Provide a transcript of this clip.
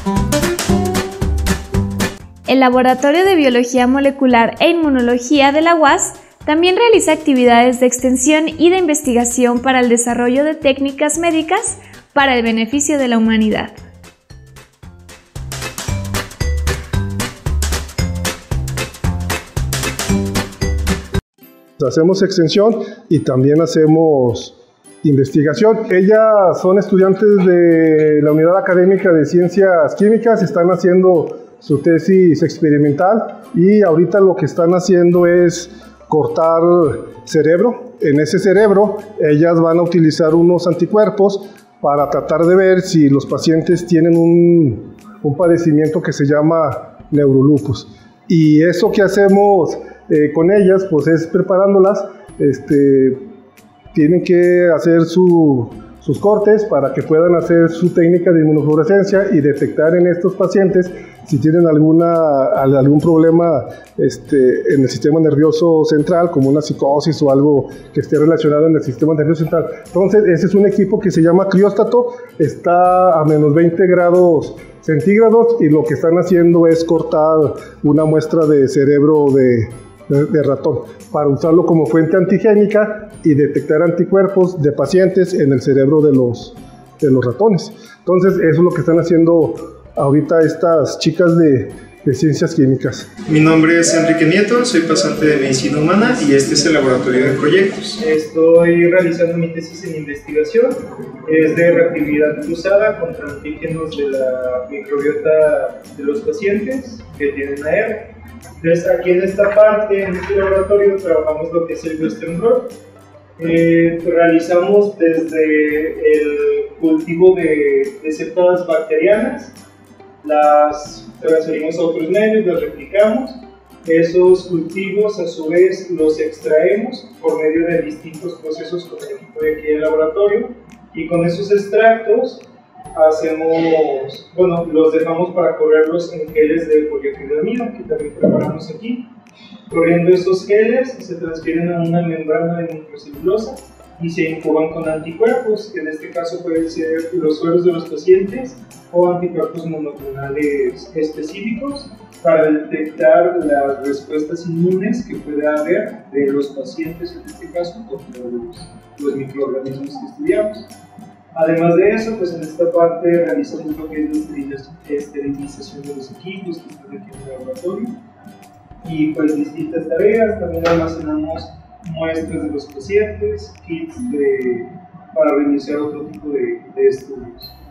El Laboratorio de Biología Molecular e Inmunología de la UAS también realiza actividades de extensión y de investigación para el desarrollo de técnicas médicas para el beneficio de la humanidad. Hacemos extensión y también hacemos investigación. Ellas son estudiantes de la Unidad Académica de Ciencias Químicas, están haciendo su tesis experimental y ahorita lo que están haciendo es cortar cerebro. En ese cerebro ellas van a utilizar unos anticuerpos para tratar de ver si los pacientes tienen un padecimiento que se llama neurolupus. Y eso que hacemos con ellas pues es preparándolas, tienen que hacer sus cortes para que puedan hacer su técnica de inmunofluorescencia y detectar en estos pacientes si tienen algún problema en el sistema nervioso central, como una psicosis o algo que esté relacionado en el sistema nervioso central. Entonces, ese es un equipo que se llama crióstato, está a menos 20 grados centígrados y lo que están haciendo es cortar una muestra de cerebro de ratón para usarlo como fuente antigénica y detectar anticuerpos de pacientes en el cerebro de los ratones. Entonces, eso es lo que están haciendo ahorita estas chicas de ciencias químicas. Mi nombre es Enrique Nieto, soy pasante de Medicina Humana y este es el laboratorio de proyectos. Estoy realizando mi tesis en investigación, es de reactividad cruzada contra antígenos de la microbiota de los pacientes que tienen AR. Entonces, aquí en esta parte, en este laboratorio, trabajamos lo que es el Western blot. Realizamos desde el cultivo de cepas bacterianas, las transferimos a otros medios, las replicamos. Esos cultivos, a su vez, los extraemos por medio de distintos procesos con el equipo de aquí del laboratorio, y con esos extractos los dejamos para correrlos en geles de poliacrilamida, que también preparamos aquí. Corriendo esos geles, se transfieren a una membrana de microcelulosa y se incuban con anticuerpos, que en este caso pueden ser los sueros de los pacientes o anticuerpos monoclonales específicos para detectar las respuestas inmunes que pueda haber de los pacientes, en este caso, contra los microorganismos que estudiamos. Además de eso, pues en esta parte realizamos lo que es la esterilización de los equipos que están aquí en el laboratorio y pues distintas tareas. También almacenamos muestras de los pacientes, kits para reiniciar otro tipo de estudios.